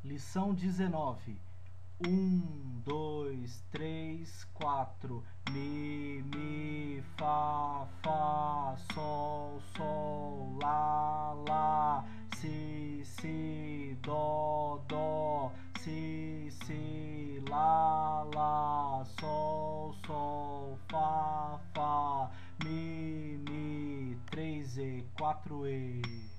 Lição 19. 1, 2, 3, 4. Mi, fá, sol, lá, si, dó, si, lá, sol, fá, mi, 3E, 4E.